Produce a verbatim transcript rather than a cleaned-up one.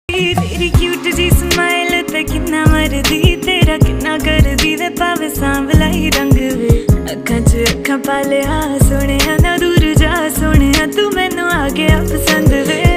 तेरी क्यूट जी स्माइल ते किन्ना मरदी तेरा किन्ना करदी वे पावे सांवला ही रंग वे अखां च अखां पा लिया सोहणिया ना दूर जा सोहणिया तू मैनू आ गया पसंद वे।